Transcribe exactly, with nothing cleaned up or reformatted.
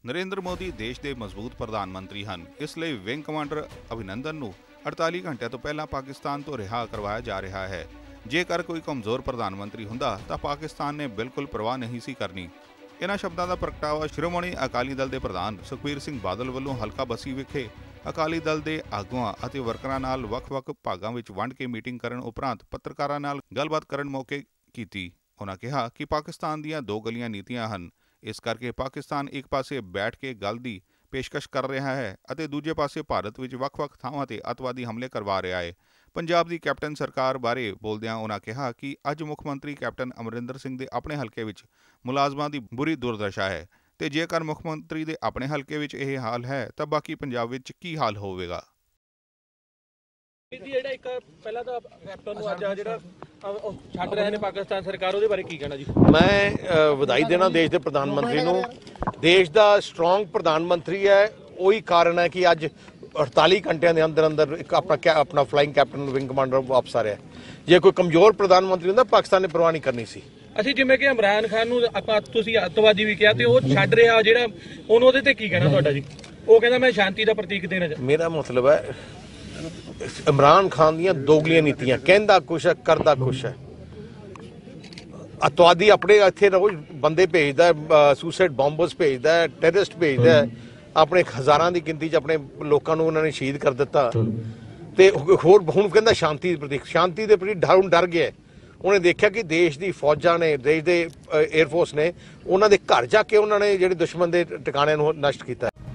नरेंद्र मोदी देश के मजबूत प्रधानमंत्री हैं, इसलिए विंग कमांडर अभिनंदन नूं अड़तालीस घंटे तो पहला पाकिस्तान तो रिहा करवाया जा रहा है। जेकर कोई कमजोर प्रधानमंत्री हुंदा तां पाकिस्तान ने बिल्कुल परवाह नहीं सी करनी। इन्हां शब्दां दा प्रगटावा श्रोमणी अकाली दल के प्रधान सुखबीर सिंह बादल वल्लों हलका बसी विखे अकाली दल के आगुआं अते वर्करां नाल वख-वख भागां विच वंड के मीटिंग करन उपरंत पत्रकारां नाल गलबात करन मौके कीती। उन्हां कहा कि पाकिस्तान दीआं दो गलियां नीतियां हन, इस करके पाकिस्तान एक पासे बैठ के गल दी पेशकश कर रहा है अते दूजे पासे भारत विच वख-वख थावां ते अतवादी हमले करवा रहा है। पंजाब दी कैप्टन सरकार बारे बोलदिआं उन्हां कहा कि अज मुख मंत्री कैप्टन अमरिंदर सिंह दे अपने हलके विच मुलाजमां दी बुरी दुर्दशा है ते जेकर मुख मंत्री दे अपने हलके विच यह हाल है तां बाकी पंजाब विच की हाल होवेगा। पाकिस्तान सरकार ਉਹਦੇ ਬਾਰੇ ਕੀ ਕਹਿਣਾ ਜੀ? मैं ਵਧਾਈ ਦੇਣਾ ਦੇਸ਼ ਦੇ ਪ੍ਰਧਾਨ ਮੰਤਰੀ ਨੂੰ। ਦੇਸ਼ ਦਾ ਸਟਰੋਂਗ ਪ੍ਰਧਾਨ ਮੰਤਰੀ ਹੈ, ਉਹੀ ਕਾਰਨ ਹੈ ਕਿ ਅੱਜ अड़तालीस घंटे के अंदर अंदर एक अपना अपना फ्लाइंग कैप्टन विंग कमांडर वापस आ रहा है। जे कोई कमजोर प्रधानमंत्री होंदा पाकिस्तान ने परवाह नहीं करनी सी। ਅਸੀਂ ਜਿਵੇਂ ਕਿ ਇਮਰਾਨ ਖਾਨ ਨੂੰ ਆਪਾਂ ਤੁਸੀਂ ਅੱਤਵਾਦੀ ਵੀ ਕਿਹਾ ਤੇ ਉਹ ਛੱਡ ਰਿਹਾ ਜਿਹੜਾ ਉਹਨੂੰ ਉਹਦੇ ਤੇ ਕੀ ਕਹਿਣਾ ਤੁਹਾਡਾ ਜੀ? ਉਹ ਕਹਿੰਦਾ ਮੈਂ ਸ਼ਾਂਤੀ ਦਾ ਪ੍ਰਤੀਕ ਦੇਣਾ ਚਾਹੁੰਦਾ। ਮੇਰਾ ਮਤਲਬ ਹੈ इमरान खान ਦੀਆਂ ਦੋਗਲੀਆਂ ਨੀਤੀਆਂ, ਕਹਿੰਦਾ ਕੁਛ ਹੈ ਕਰਦਾ ਕੁਛ ਹੈ। ਅੱਤਵਾਦੀ ਆਪਣੇ ਇੱਥੇ ਰੋਜ਼ ਬੰਦੇ ਭੇਜਦਾ, ਸੁਸਾਈਡ ਬੰਬਰਸ ਭੇਜਦਾ, ਟੈਰਰਿਸਟ ਭੇਜਦਾ, ਆਪਣੇ ਹਜ਼ਾਰਾਂ ਦੀ ਗਿਣਤੀ 'ਚ ਆਪਣੇ ਲੋਕਾਂ ਨੂੰ ਉਹਨਾਂ ਨੇ ਸ਼ਹੀਦ ਕਰ ਦਿੱਤਾ ਤੇ ਹੋਰ ਹੁਣ ਕਹਿੰਦਾ ਸ਼ਾਂਤੀ ਦੇ ਪ੍ਰਤੀ ਸ਼ਾਂਤੀ ਦੇ ਪ੍ਰਤੀ ਡਰ ਡਰ ਗਿਆ। ਉਹਨੇ ਦੇਖਿਆ ਕਿ ਦੇਸ਼ ਦੀ ਫੌਜਾਂ ਨੇ, ਦੇਸ਼ ਦੇ 에ਅਰਫੋਰਸ ਨੇ ਉਹਨਾਂ ਦੇ ਘਰ ਜਾ ਕੇ ਉਹਨਾਂ ਨੇ ਜਿਹੜੇ ਦੁਸ਼ਮਣ ਦੇ ਟਿਕਾਣਿਆਂ ਨੂੰ ਨਸ਼ਟ ਕੀਤਾ।